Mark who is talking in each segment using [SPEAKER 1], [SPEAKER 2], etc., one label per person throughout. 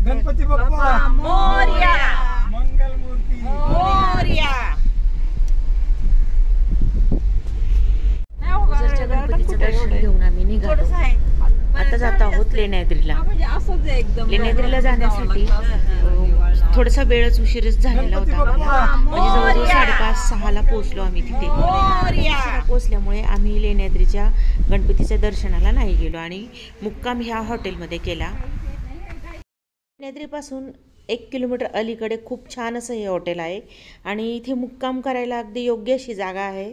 [SPEAKER 1] गणपती बाप्पा
[SPEAKER 2] मोरया,
[SPEAKER 1] मंगलमूर्ती
[SPEAKER 2] मोरया।
[SPEAKER 3] ओझरच्या गणपतीचं दर्शन घेऊन आम्ही निघालो. आता जात आहोत लेण्याद्रीला. लेण्याद्रीला जाण्यासाठी थोडासा वेळच उशीरच झालेला होता आम्हाला. म्हणजे जवळजवळ 5:30-6ला पोहोचलो आम्ही तिथे. पोहोचल्यामुळे आम्ही लेण्याद्रीच्या गणपतीच्या दर्शनाला नाही गेलो आणि मुक्काम ह्या हॉटेलमध्ये केला. लेण्याद्रीपासून 1 किलोमीटर अलीकडे खूप छान असं हे हॉटेल आहे आणि इथे मुक्काम करायला अगदी योग्य अशी जागा आहे.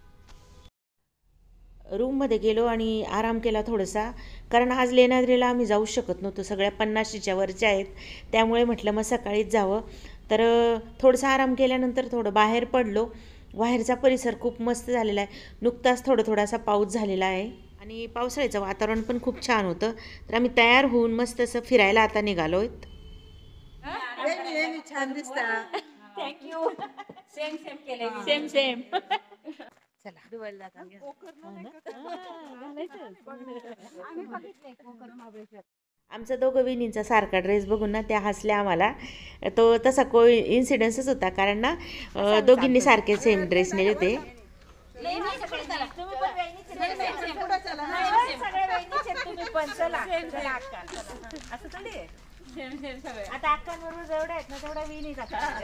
[SPEAKER 3] रूममध्ये गेलो आणि आराम केला थोडासा, कारण आज लेण्याद्रीला आम्ही जाऊ शकत नव्हतो. सगळ्या 50च्या वरच्या आहेत, त्यामुळे म्हटलं मग सकाळीच जावं. तर थोडासा आराम केल्यानंतर थोडं बाहेर पडलो. बाहेरचा परिसर खूप मस्त झालेला आहे. नुकताच थोडासा पाऊस झालेला आहे आणि पावसाळ्याचं वातावरण पण खूप छान होतं. तर आम्ही तयार होऊन मस्त असं फिरायला आता निघालो आहेत.
[SPEAKER 2] छान दिसता. थँक्यू. सेम सेम केलं. Same same. चला दुबईला
[SPEAKER 3] आमचा दोघं विनींचा सारखा ड्रेस बघून ना त्या हसल्या आम्हाला. तो तसा इन्सिडेन्सच होता, कारण ना दोघींनी सारखे सेम ड्रेस नेले होते.
[SPEAKER 2] आता अक्कांबरोबर जेवढ्या आहेत ना तेवढ्या विनीचा.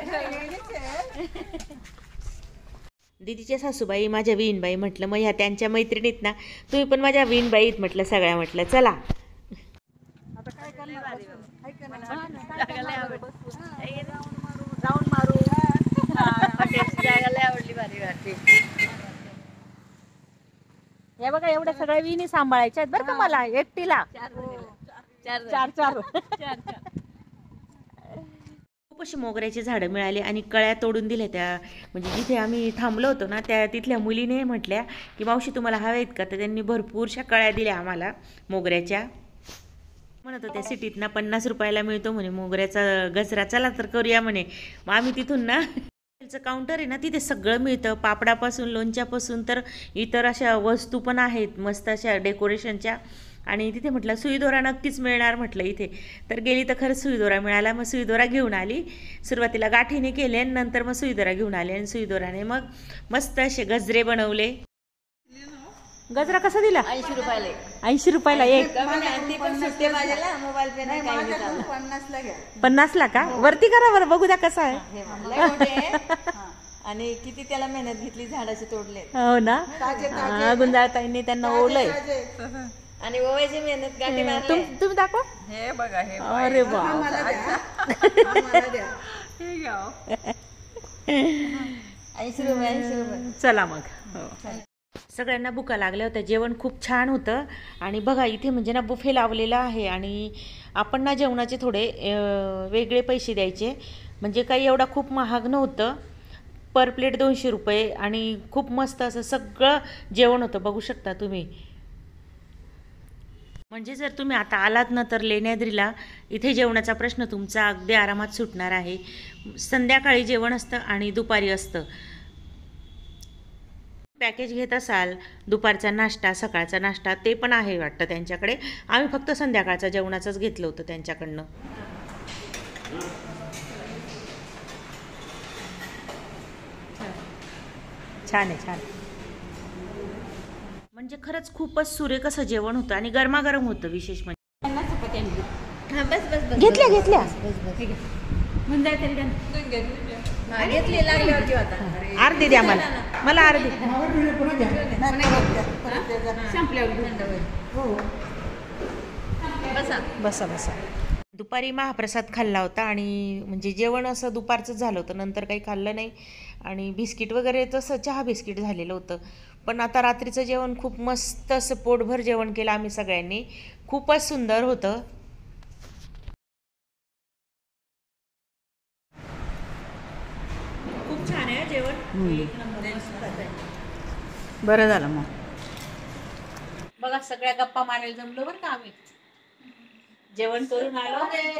[SPEAKER 3] दीदीच्या सासूबाई माझ्या विनबाई म्हटलं, मग ह्या त्यांच्या मैत्रिणीत ना, तुम्ही पण माझ्या विनबाईत म्हटलं सगळ्या. म्हटलं चला.
[SPEAKER 2] राऊंड मारू. जागा आवडली भारी वाटते. हे बघा एवढ्या सगळ्या विनी सांभाळायच्या आहेत बरं का मला एकटीला. चार.
[SPEAKER 3] खूप अशी मोगऱ्याची झाडं मिळाली आणि कळ्या तोडून दिल्या त्या. म्हणजे जिथे आम्ही थांबलो होतो ना, त्या तिथल्या मुलीने म्हटल्या की मावशी तुम्हाला हव्या आहेत का, तर त्यांनी भरपूरशा कळ्या दिल्या आम्हाला मोगऱ्याच्या. म्हणत होत्या सिटीत ना 50 रुपयाला मिळतो म्हणे मोगऱ्याचा गजरा, चला तर करूया म्हणे. मग आम्ही तिथून ना काउंटर आहे ना, तिथे सगळं मिळतं, पापडापासून लोणच्यापासून तर इतर अशा वस्तू पण आहेत मस्त अशा डेकोरेशनच्या. आणि तिथे म्हटलं सुईदोरा नक्कीच मिळणार म्हटलं इथे. तर गेली तर खरंच सुईदोरा मिळाला. मग सुईदोरा घेऊन आली. सुरुवातीला गाठीने केले आणि नंतर मग सुईदोरा घेऊन आले आणि सुईदोराने मग मस्त असे गजरे बनवले. गजरा कसा दिला?
[SPEAKER 2] 80 रुपयाला.
[SPEAKER 3] 80 रुपयाला एक. 50ला का? वरती करा बरं, बघू द्या कसा आहे.
[SPEAKER 2] आणि किती त्याला मेहनत घेतली, झाडाचे तोडले.
[SPEAKER 3] हो ना, गुंजाळताईंनी त्यांना ओवलंय
[SPEAKER 2] आणि ओवायची मेहनत गाठी मारली.
[SPEAKER 3] तुम्ही दाखवा.
[SPEAKER 2] हे बघा हे.
[SPEAKER 3] अरे वा.
[SPEAKER 2] 80 रुपये.
[SPEAKER 3] चला मग. सगळ्यांना भुका लागल्या होत्या. जेवण खूप छान होतं आणि बघा इथे म्हणजे ना बुफे लावलेला आहे आणि आपण ना जेवणाचे थोडे वेगळे पैसे द्यायचे. म्हणजे काही एवढा खूप महाग नव्हतं. पर प्लेट 200 रुपये आणि खूप मस्त असं सगळं जेवण होतं, बघू शकता तुम्ही. म्हणजे जर तुम्ही आता आलात ना तर लेण्याद्रीला, इथे जेवणाचा प्रश्न तुमचा अगदी आरामात सुटणार आहे. संध्याकाळी जेवण असतं आणि दुपारी असतं. पॅकेज घेत असाल दुपारचा नाश्ता, सकाळचा नाश्ता, ते पण आहे वाटतं त्यांच्याकडे. आम्ही फक्त संध्याकाळचा जेवणाचंच घेतलं होतं त्यांच्याकडनं. छान आहे, छान. म्हणजे खरंच खूपच सुरेख असं जेवण होतं आणि गरमागरम होतं. विशेष म्हणजे घेतल्या अर्धी द्या मला अर्धी. बसा. दुपारी महाप्रसाद खाल्ला होता आणि म्हणजे जेवण असं दुपारचं झालं होतं, नंतर काही खाल्लं नाही. आणि बिस्किट वगैरे तसं चहा बिस्किट झालेलं होतं. पण आता रात्रीचं जेवण खूप मस्त असं पोटभर जेवण केलं आम्ही सगळ्यांनी. खूपच सुंदर होतं. खूप छान आहे जेवण.
[SPEAKER 2] बरं झालं मग.
[SPEAKER 3] बघा सगळ्या गप्पा मारायला जमलो बरं का आम्ही. जेवण करून आलो.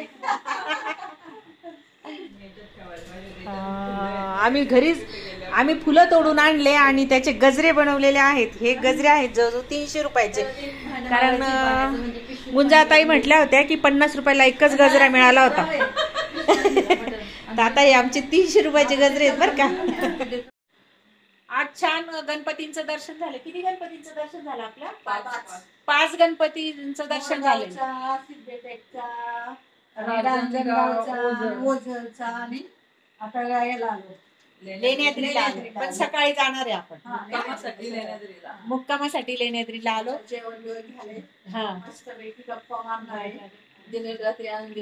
[SPEAKER 3] आम्ही घरीच फुलं तोडून आणले आणि त्याचे गजरे बनवलेले आहेत. हे गजरे आहेत जवळजवळ 300 रुपयाचे. कारण गुंजाताई म्हटल्या होत्या की 50 रुपयाला एकच गजरा मिळाला होता. तर आता हे आमचे 300 रुपयाचे गजरे आहेत बरं का. आज छान गणपतींचं दर्शन झालं. किती गणपतींचं दर्शन झालं आपलं? 5 गणपतींचं दर्शन झालं. लेण्याद्रीला आलो. पण सकाळी जाणार आहे आपण मुक्कामासाठी लेण्याद्रीला आलो.
[SPEAKER 2] जेवण बिवण झाले.
[SPEAKER 3] हा
[SPEAKER 2] मस्तपैकी गप्पा मारणार आहे. दिनेश रात्री आणून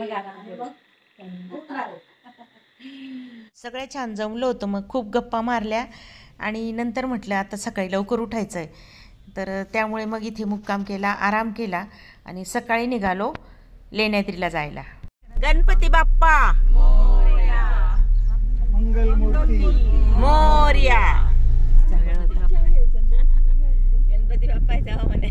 [SPEAKER 3] सगळ्या छान जमलं होतं. मग खूप गप्पा मारल्या आणि नंतर म्हटलं आता सकाळी लवकर उठायचं आहे. तर त्यामुळे मग इथे मुक्काम केला, आराम केला आणि सकाळी निघालो लेण्याद्रीला जायला. गणपती बाप्पा
[SPEAKER 1] मंगलमूर्ती
[SPEAKER 3] मोरया. गणपती बाप्पा जावं म्हणे.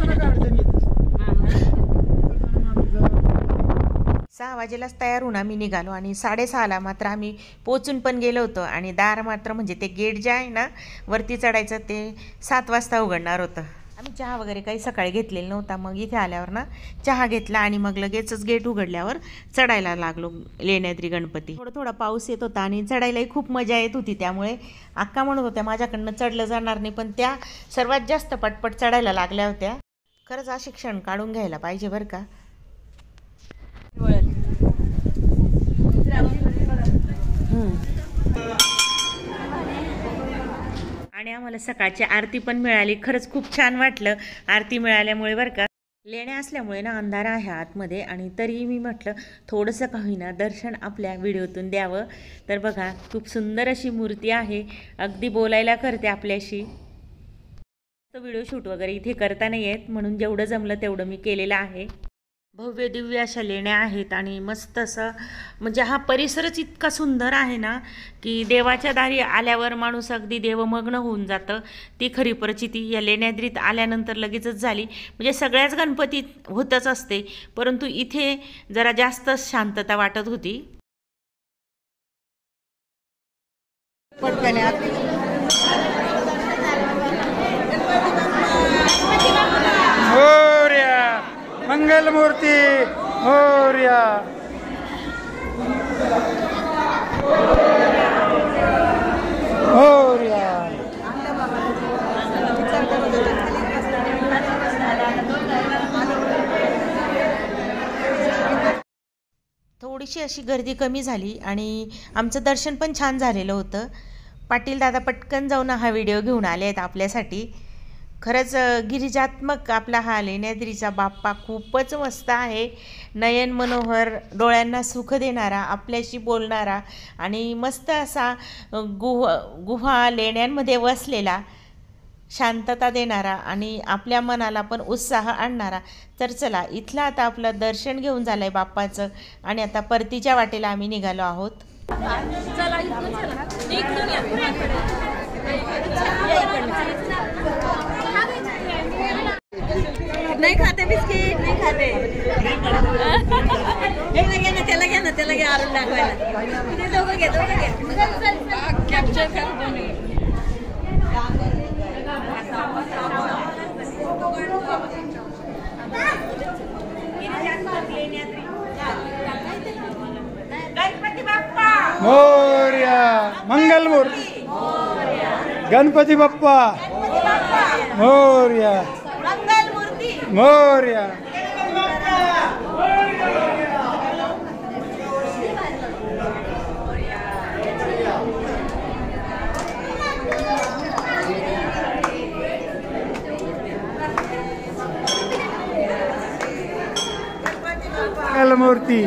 [SPEAKER 3] 6 वाजेलाच तयार होऊन आम्ही निघालो आणि 6:30ला मात्र आम्ही पोचून पण गेलो होतो. आणि दार मात्र म्हणजे ते गेट जे आहे ना वरती चढायचं ते 7 वाजता उघडणार होतं. आम्ही चहा वगैरे काही सकाळी घेतलेला नव्हता. मग इथे आल्यावर ना चहा घेतला आणि मग लगेचच गेट उघडल्यावर चढायला लागलो लेण्याद्री गणपती. थोडा पाऊस येत होता आणि चढायलाही खूप मजा येत होती. त्यामुळे अक्का म्हणत होत्या माझ्याकडनं चढलं जाणार नाही, पण त्या सर्वात जास्त पटपट चढायला लागल्या होत्या. खरंच असे क्षण काढून घ्यायला पाहिजे बरं का. आणि आम्हाला सकाळची आरती पण मिळाली. खरंच खूप छान वाटलं आरती मिळाल्यामुळे बरं का. लेण्या असल्यामुळे ना अंधार आहे आतमध्ये आणि तरीही मी म्हटलं थोडंसं का होईना दर्शन आपल्या व्हिडिओतून द्यावं. तर बघा खूप सुंदर अशी मूर्ती आहे. अगदी बोलायला करते आपल्याशी. तो व्हिडिओ शूट वगैरे इथे करता नाही येत म्हणून जेवढं जमलं तेवढं मी केलेलं आहे. भव्य दिव्य अशा लेण्या आहेत आणि मस्त असं म्हणजे हा परिसरच इतका सुंदर आहे ना की देवाच्या दारी आल्यावर माणूस अगदी देवमग्न होऊन जातं. ती खरी प्रचिती या लेण्याद्रीत आल्यानंतर लगेचच झाली. म्हणजे सगळ्याच गणपतीत होतच असते, परंतु इथे जरा जास्त शांतता वाटत होती.
[SPEAKER 1] मंगलमूर्ती मोरया. मोरया.
[SPEAKER 3] थोडीशी अशी गर्दी कमी झाली आणि आमचं दर्शन पण छान झालेलं होतं. पाटील दादा पटकन जाऊन हा व्हिडिओ घेऊन आले आहेत आपल्यासाठी. खरंच गिरिजात्मक आपला हा लेण्याद्रीचा बाप्पा खूपच मस्त आहे. नयन मनोहर, डोळ्यांना सुख देणारा, आपल्याशी बोलणारा आणि मस्त असा गुहा लेण्यांमध्ये वसलेला, शांतता देणारा आणि आपल्या मनाला पण उत्साह आणणारा. तर चला इथलं आता आपलं दर्शन घेऊन झालं आहे बाप्पाचं आणि आता परतीच्या वाटेला आम्ही निघालो आहोत.
[SPEAKER 2] नाही खाते बिस्किट, नाही खाते. त्याला घ्या आरून दाखवायला. दोघं घे कॅप्चर कर.
[SPEAKER 3] गणपती बाप्पा
[SPEAKER 1] मोरया. मंगलमूर्ती गणपती बाप्पा मोरया. मोरया. मंगलमूर्ती.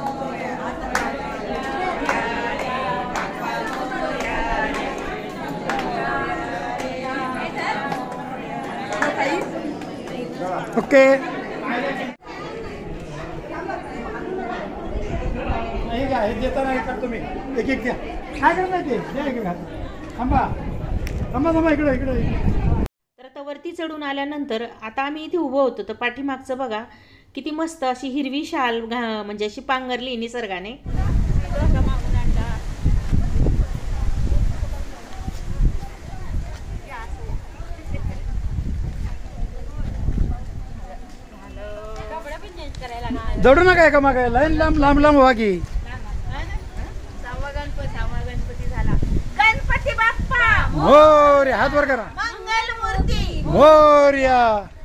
[SPEAKER 1] ओके. नाही घ्या, हे देताना हे करतो मी. एक एक द्या. काय करत नाही ते द्या एक घात. थांबा थांबा इकडे.
[SPEAKER 3] तर आता वरती चढून आल्यानंतर आता आम्ही इथे उभं होतो तर पाठीमागचं बघा किती मस्त अशी हिरवी शाल म्हणजे अशी पांघरली निसर्गाने.
[SPEAKER 1] जवळ नका एका मागे लाईन लांब लांब लांब व्हा की.
[SPEAKER 2] गणपती झाला. गणपती बाप्पा
[SPEAKER 1] मोरया. हात वर करा.
[SPEAKER 2] मंगलमूर्ती
[SPEAKER 1] मोरया.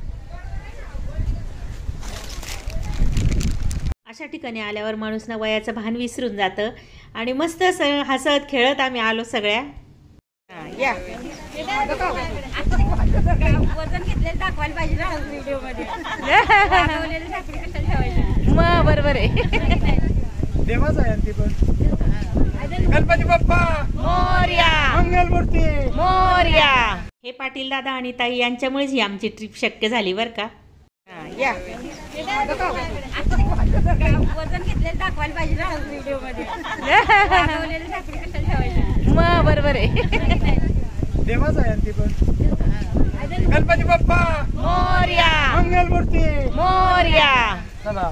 [SPEAKER 3] अशा ठिकाणी आल्यावर माणूस ना वयाचं भान विसरून जातं आणि मस्त असं हसत खेळत आम्ही आलो सगळ्या. या
[SPEAKER 2] वजन घेतलेलं दाखवायला पाहिजे ना व्हिडिओ मध्ये.
[SPEAKER 3] मग बरोबर आहे.
[SPEAKER 1] देवाच आहे ती पण. गणपती बाप्पा
[SPEAKER 3] मोरया.
[SPEAKER 1] मंगलमूर्ती
[SPEAKER 3] मोरया. हे पाटील दादा आणि ताई यांच्यामुळेच ही आमची ट्रिप शक्य झाली बरं का. या
[SPEAKER 2] वजन घेतलेलं दाखवायला पाहिजे ना व्हिडिओ मध्ये.
[SPEAKER 3] मग बरोबर आहे.
[SPEAKER 1] देवाच आहे ती पण. गणपती बाप्पा
[SPEAKER 3] मोरया.
[SPEAKER 1] मंगलमूर्ती
[SPEAKER 3] मोरया.
[SPEAKER 1] चला.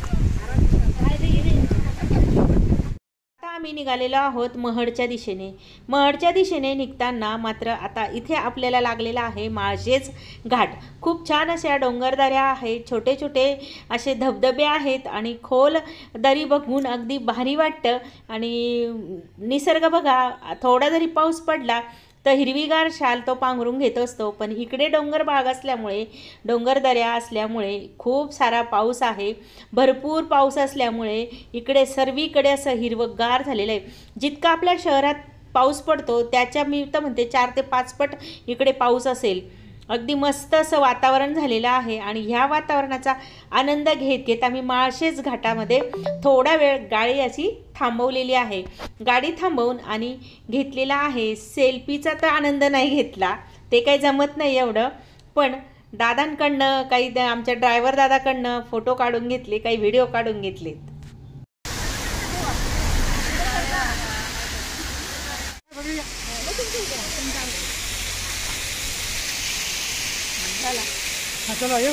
[SPEAKER 3] आता आम्ही निघालेलो आहोत महडच्या दिशेने. महडच्या दिशेने निघताना मात्र आता इथे आपल्याला लागलेला आहे माळशेज घाट. खूप छान अशा डोंगरदऱ्या आहेत, छोटे छोटे असे धबधबे आहेत आणि खोल दरी बघून अगदी भारी वाटतं. आणि निसर्ग बघा, थोडा जरी पाऊस पडला तर हिरवीगार शाल तो पांघरून घेत असतो. पण इकडे डोंगर भाग असल्यामुळे, डोंगरदऱ्या असल्यामुळे खूप सारा पाऊस आहे. भरपूर पाऊस असल्यामुळे इकडे सर्वीकडे असं हिरवंगार झालेलं आहे. जितका आपल्या शहरात पाऊस पडतो त्याच्या मी तर म्हणते 4 ते 5 पट इकडे पाऊस असेल. अगदी मस्त असं वातावरण झालेलं आहे आणि ह्या वातावरणाचा आनंद घेत घेत आम्ही माळशेज घाटामध्ये थोडा वेळ गाडी अशी थांबवलेली आहे. गाडी थांबवून आणि घेतलेला आहे सेल्फीचा. तर आनंद नाही घेतला, ते काही जमत नाही एवढं, पण दादांकडनं काही आमच्या ड्रायव्हर दादाकडनं फोटो काढून घेतले, काही व्हिडिओ काढून घेतलेत.
[SPEAKER 1] चला ये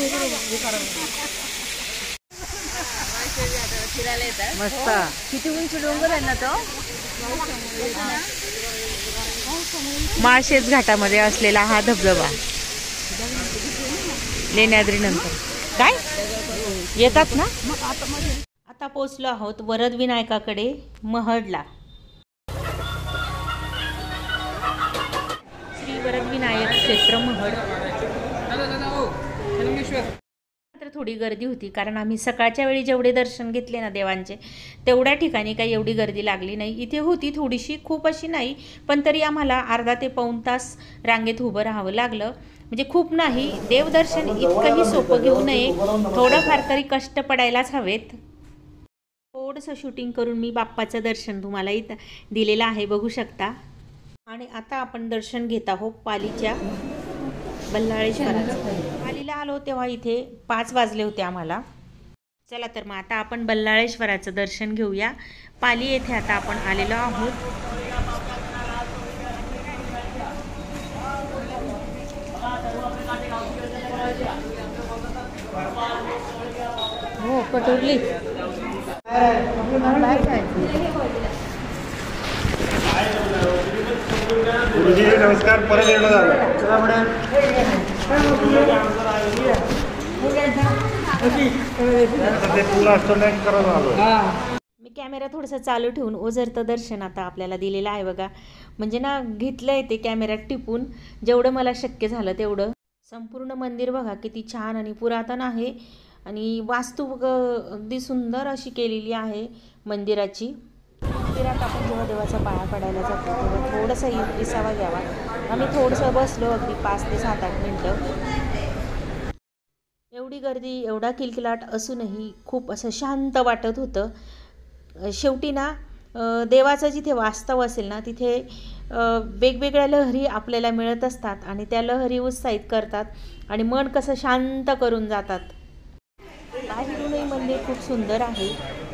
[SPEAKER 2] फिरायला येतात.
[SPEAKER 3] मस्त.
[SPEAKER 2] किती उंच डोंगर आहे ना तो.
[SPEAKER 3] माळशेज घाटामध्ये असलेला हा धबधबा लेण्याद्री नंतर काय येतात ना. आता पोचलो आहोत वरद विनायकाकडे महडला. श्री वरद विनायक क्षेत्र महड. मात्र थोडी गर्दी होती कारण आम्ही सकाळच्या वेळी जेवढे दर्शन घेतले ना देवांचे तेवढ्या ठिकाणी काही एवढी गर्दी लागली नाही. इथे होती थोडीशी, खूप अशी नाही, पण तरी आम्हाला अर्धा ते पाऊण तास रांगेत उभं राहावं लागलं. म्हणजे खूप नाही, देवदर्शन इतकंही सोपं घेऊ नये, थोडंफार तरी कष्ट पडायलाच हवेत. थोडंसं शूटिंग करून मी बाप्पाचं दर्शन तुम्हाला इथं दिलेलं आहे, बघू शकता. आणि आता आपण दर्शन घेत आहोत पालीच्या बल्लाळेश्वराचं. पालीला आलो तेव्हा इथे 5 वाजले होते आम्हाला. चला तर मग आता आपण बल्लाळेश्वराचं दर्शन घेऊया. पाली येथे आता आपण आलेलो आहोत. हो कटोरली.
[SPEAKER 1] गुरुजी नमस्कार. परत येणं झालं. चला मॅडम.
[SPEAKER 3] मी कॅमेरा थोडंसं चालू ठेवून ओझरतं दर्शन आता आपल्याला दिलेलं आहे बघा. म्हणजे ना घेतलं आहे ते कॅमेऱ्यात टिपून, जेवढं मला शक्य झालं तेवढं. संपूर्ण मंदिर बघा किती छान आणि पुरातन आहे आणि वास्तू अगदी सुंदर अशी केलेली आहे मंदिराची. मंदिरात आपण जेव्हा देवाचा पाया पडायला जातो तेव्हा थोडंसं विसावा घ्यावा. आम्ही थोडंसं बसलो अगदी 5 ते 7-8 मिनटं. एवढी गर्दी, एवढा किलकिलाट असूनही खूप असं शांत वाटत होतं. शेवटी ना देवाचं जिथे वास्तव असेल ना तिथे वेगवेगळ्या लहरी आपल्याला मिळत असतात आणि त्या लहरी उत्साहित करतात आणि मन कसं शांत करून जातात. बाहेरूनही मंदिर खूप सुंदर आहे.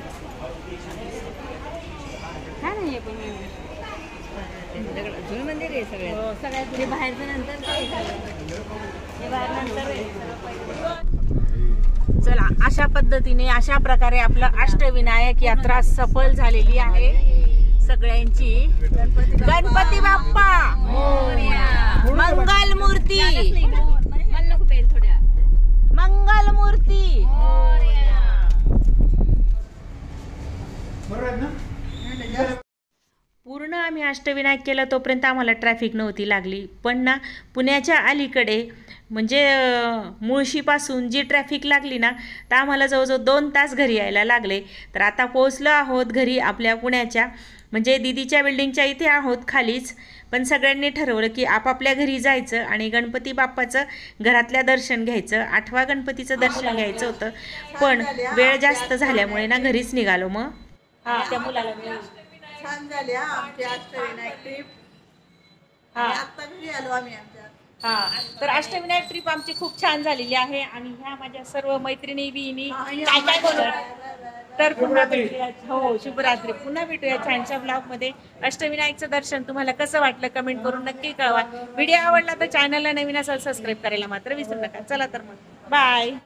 [SPEAKER 2] जुनं मंदिर आहे सगळ्यात. हे बाहेरचं नंतर हे बाहेर नंतर.
[SPEAKER 3] चला, अशा पद्धतीने अशा प्रकारे आपलं अष्टविनायक यात्रा सफल झालेली आहे सगळ्यांची. गणपती बाप्पा मंगल मूर्ती, मंगल मूर्ती.
[SPEAKER 1] बरोबर आहेत ना?
[SPEAKER 3] पूर्ण आम्ही अष्टविनायक केलं तोपर्यंत आम्हाला ट्रॅफिक नव्हती लागली, पण ना पुण्याच्या अलीकडे म्हणजे मुळशीपासून जी ट्रॅफिक लागली ना, तर आम्हाला जवळजवळ 2 तास घरी यायला लागले. तर आता पोहोचलो आहोत घरी आपल्या पुण्याच्या, म्हणजे दिदीच्या बिल्डिंगच्या इथे आहोत खालीच. पण सगळ्यांनी ठरवलं की आपापल्या घरी जायचं आणि गणपती बाप्पाचं घरातल्या दर्शन घ्यायचं. 8व्या गणपतीचं दर्शन घ्यायचं होतं, पण वेळ जास्त झाल्यामुळे ना घरीच निघालो. मग त्या मुलाला
[SPEAKER 4] छान झाली आमची अष्टविनायक ट्रिप. आता घरी आलो आम्ही आमच्या.
[SPEAKER 3] तर अष्टविनायक ट्रिप आमची खूप छान झालेली आहे आणि ह्या माझ्या सर्व मैत्रिणी बिनी काय काय बोलत. तर पुन्हा भेटूया. हो, शुभरात्री. पुन्हा भेटूया छानशा ब्लॉगमध्ये. अष्टविनायकचं दर्शन तुम्हाला कसं वाटलं कमेंट करून नक्की कळवा. व्हिडिओ आवडला तर चॅनलला नवीन असाल सबस्क्राईब करायला मात्र विसरू नका. चला तर मग बाय.